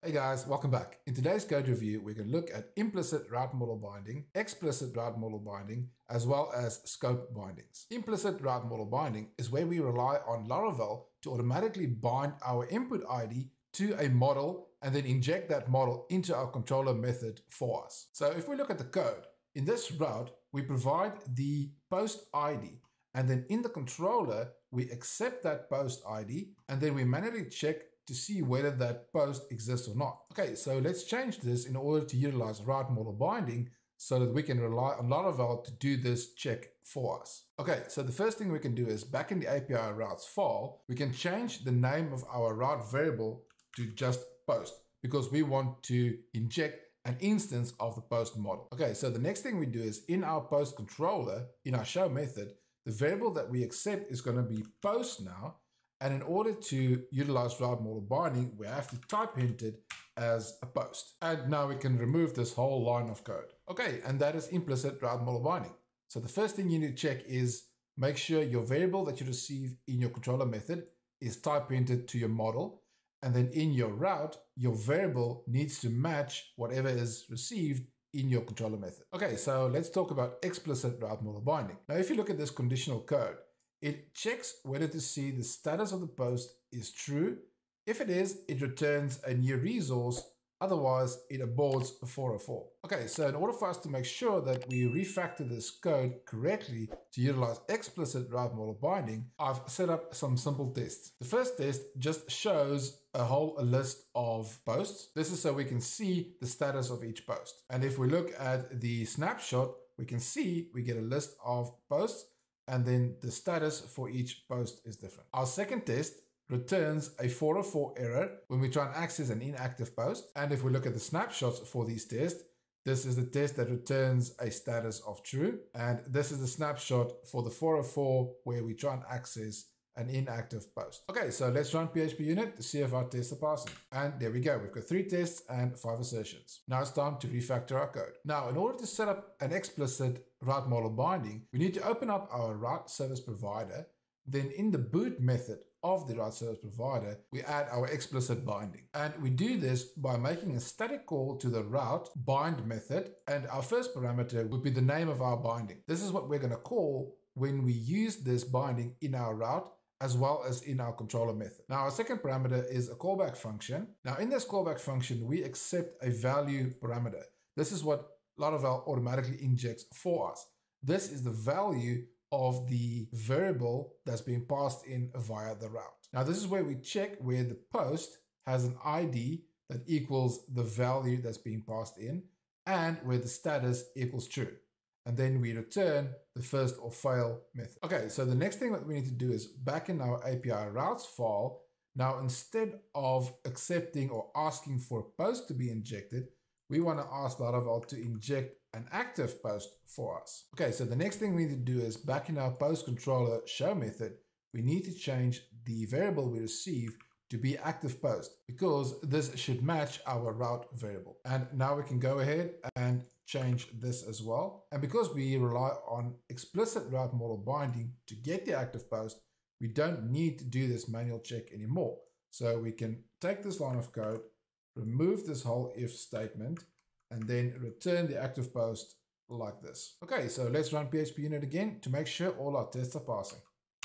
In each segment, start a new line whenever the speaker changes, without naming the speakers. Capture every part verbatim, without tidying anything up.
Hey guys, welcome back. In today's code review, we're going to look at implicit route model binding, explicit route model binding, as well as scope bindings. Implicit route model binding is where we rely on Laravel to automatically bind our input I D to a model and then inject that model into our controller method for us. So if we look at the code, in this route, we provide the post I D, and then in the controller, we accept that post I D, and then we manually check to see whether that post exists or not. Okay, so let's change this in order to utilize route model binding so that we can rely on Laravel to do this check for us. Okay, so the first thing we can do is back in the A P I routes file, we can change the name of our route variable to just post because we want to inject an instance of the post model. Okay, so the next thing we do is in our post controller, in our show method, the variable that we accept is going to be post now. And in order to utilize route model binding, we have to type hint it as a post. And now we can remove this whole line of code. Okay, and that is implicit route model binding. So the first thing you need to check is make sure your variable that you receive in your controller method is type hinted to your model. And then in your route, your variable needs to match whatever is received in your controller method. Okay, so let's talk about explicit route model binding. Now, if you look at this conditional code, it checks whether to see the status of the post is true. If it is, it returns a new resource. Otherwise, it aborts a four oh four. Okay, so in order for us to make sure that we refactor this code correctly to utilize explicit route model binding, I've set up some simple tests. The first test just shows a whole list of posts. This is so we can see the status of each post. And if we look at the snapshot, we can see we get a list of posts, and then the status for each post is different. Our second test returns a four oh four error when we try and access an inactive post. And if we look at the snapshots for these tests, this is the test that returns a status of true. And this is the snapshot for the four oh four where we try and access an inactive post. Okay, so let's run P H P unit to see if our tests are passing. And there we go. We've got three tests and five assertions. Now it's time to refactor our code. Now, in order to set up an explicit route model binding, we need to open up our route service provider. Then in the boot method of the route service provider, we add our explicit binding. And we do this by making a static call to the route bind method. And our first parameter would be the name of our binding. This is what we're going to call when we use this binding in our route, as well as in our controller method. Now, our second parameter is a callback function. Now, in this callback function, we accept a value parameter. This is what Laravel automatically injects for us. This is the value of the variable that's being passed in via the route. Now, this is where we check where the post has an I D that equals the value that's being passed in and where the status equals true. And then we return the first or fail method. Okay, so the next thing that we need to do is back in our A P I routes file. Now, instead of accepting or asking for a post to be injected, we want to ask Laravel to inject an active post for us. Okay, so the next thing we need to do is back in our post controller show method, we need to change the variable we receive to be active post because this should match our route variable. And now we can go ahead and change this as well. And because we rely on explicit route model binding to get the active post, we don't need to do this manual check anymore. So we can take this line of code, remove this whole if statement, and then return the active post like this. Okay, so let's run P H P unit again to make sure all our tests are passing.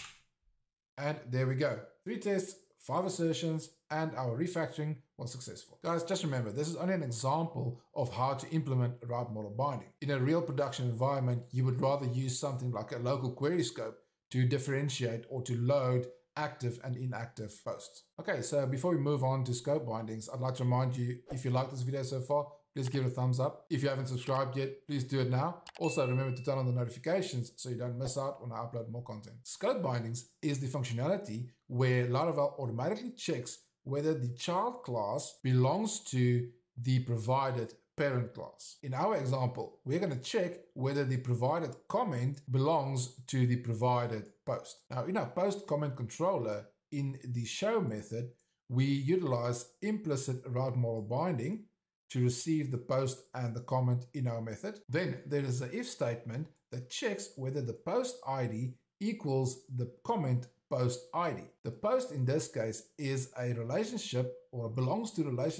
And there we go. Three tests, five assertions, and our refactoring was successful. Guys, just remember, this is only an example of how to implement route model binding. In a real production environment, you would rather use something like a local query scope to differentiate or to load active and inactive posts. Okay, so before we move on to scope bindings, I'd like to remind you, if you like this video so far, please give it a thumbs up. If you haven't subscribed yet, please do it now. Also, remember to turn on the notifications so you don't miss out when I upload more content. Scope bindings is the functionality where Laravel automatically checks whether the child class belongs to the provided parent class. In our example, we're going to check whether the provided comment belongs to the provided post. Now, in our post comment controller, in the show method, we utilize implicit route model binding to receive the post and the comment in our method. Then there is an if statement that checks whether the post I D equals the comment post I D. The post in this case is a relationship or belongs to the relationship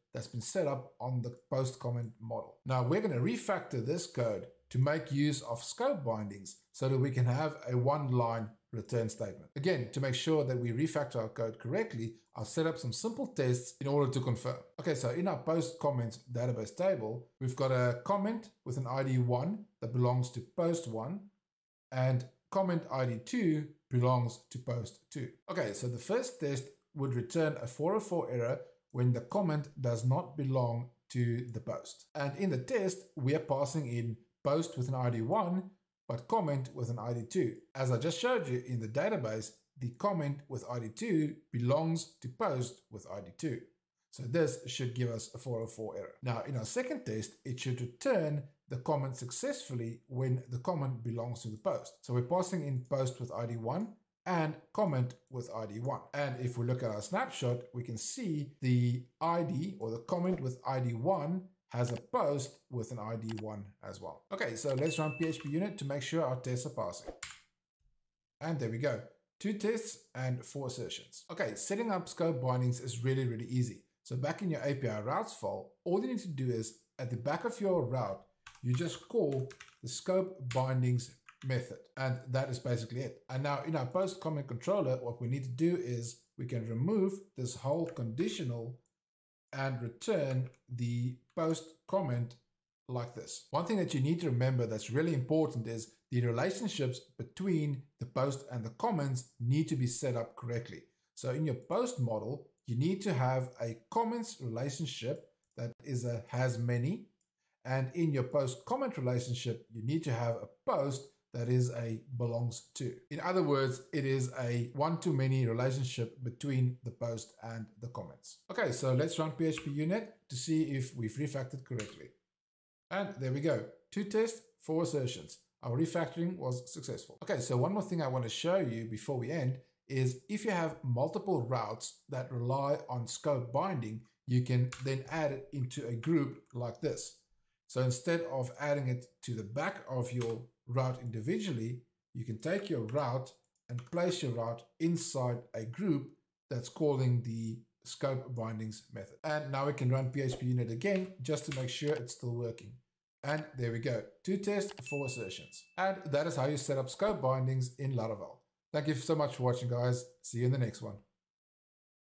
that's been set up on the post comment model. Now we're going to refactor this code to make use of scope bindings so that we can have a one-line return statement. Again, to make sure that we refactor our code correctly, I'll set up some simple tests in order to confirm. Okay, so in our post comments database table, we've got a comment with an I D one that belongs to post one, and comment I D two belongs to post two. Okay, so the first test would return a four oh four error when the comment does not belong to the post. And in the test, we are passing in post with an I D one, but comment with an I D two. As I just showed you in the database, the comment with I D two belongs to post with I D two. So this should give us a four oh four error. Now in our second test, it should return the comment successfully when the comment belongs to the post. So we're passing in post with I D one and comment with I D one. And if we look at our snapshot, we can see the I D or the comment with I D one has a post with an I D one as well. Okay, so let's run P H P unit to make sure our tests are passing. And there we go. Two tests and four assertions. Okay, setting up scope bindings is really, really easy. So back in your A P I routes file, all you need to do is at the back of your route, you just call the scope bindings method. And that is basically it. And now in our post comment controller, what we need to do is we can remove this whole conditional and return the post comment like this. One thing that you need to remember that's really important is the relationships between the post and the comments need to be set up correctly. So in your post model, you need to have a comments relationship that is a has many. And in your post comment relationship, you need to have a post that is a belongs to. In other words, it is a one-to-many relationship between the post and the comments. Okay, so let's run P H P unit to see if we've refactored correctly. And there we go. Two tests, four assertions. Our refactoring was successful. Okay, so one more thing I want to show you before we end is if you have multiple routes that rely on scope binding, you can then add it into a group like this. So instead of adding it to the back of your route individually, you can take your route and place your route inside a group that's calling the scope bindings method. And now we can run P H P unit again just to make sure it's still working. And there we go. Two tests, four assertions. And that is how you set up scope bindings in Laravel. Thank you so much for watching, guys. See you in the next one.